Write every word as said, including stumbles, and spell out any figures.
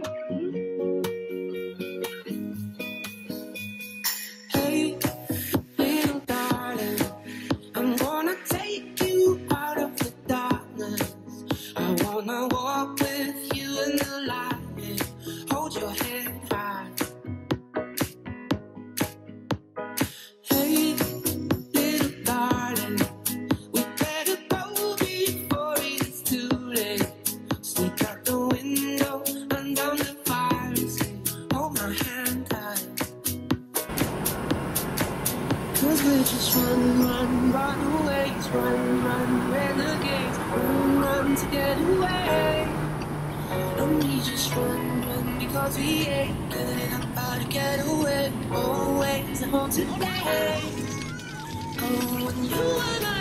Hey, little darling, I'm gonna take you out of the darkness. I wanna walk with you in the light, hold your head high. Hey, little darling, we better go before it's too late. Sneak out the window and down the fire escape. Hold my hand tight. Cause we're just run, run, runaways, run, run, renegades, run, run to get away. And we just run, run because we ain't good about to get away. Always a haunted day. Oh, when you and